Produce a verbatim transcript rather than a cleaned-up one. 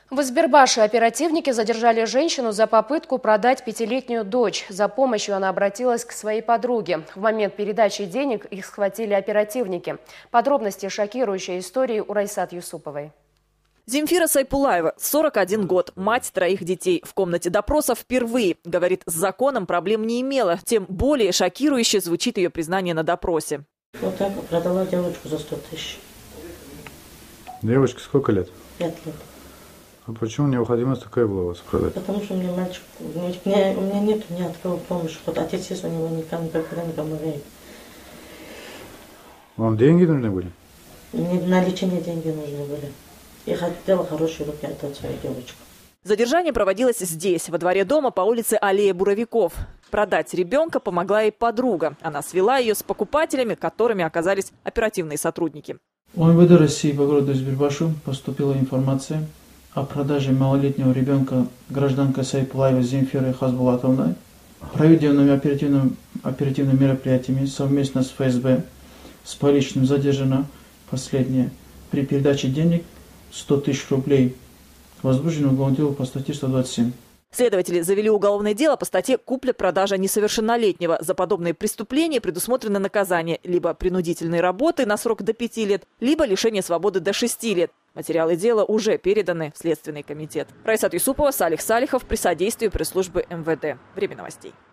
В Избербаше оперативники задержали женщину за попытку продать пятилетнюю дочь. За помощью она обратилась к своей подруге. В момент передачи денег их схватили оперативники. Подробности шокирующей истории у Райсат Юсуповой. Земфира Сайпулаева, сорок один год, мать троих детей. В комнате допросов впервые. Говорит, с законом проблем не имела. Тем более шокирующе звучит ее признание на допросе. Вот так продала девочку за сто тысяч. Девочке сколько лет? Пять лет. А почему необходимость такая была у вас продать? Потому что мне мальчик, у меня, у меня нет ни от кого помощи. Вот отец есть, у него никому, никогда не помогает. Вам деньги нужны были? Мне на лечение деньги нужны были. Я хотела хорошие руки отдать свою девочку. Задержание проводилось здесь, во дворе дома по улице Аллея Буровиков. Продать ребенка помогла ей подруга. Она свела ее с покупателями, которыми оказались оперативные сотрудники. В МВД России по городу Избербашу поступила информация о продаже малолетнего ребенка гражданка Сайпулаева Земфиры Хасбулатовной. Проведенными оперативными, оперативными мероприятиями совместно с ФСБ с поличным задержано последнее. При передаче денег сто тысяч рублей возбуждено уголовное дело по статье сто двадцать семь. Следователи завели уголовное дело по статье «Купля-продажа несовершеннолетнего». За подобные преступления предусмотрено наказание либо принудительной работы на срок до пяти лет, либо лишение свободы до шести лет. Материалы дела уже переданы в Следственный комитет. Райсат Юсупова, Салих Салихов при содействии пресс-службы эм вэ дэ. Время новостей.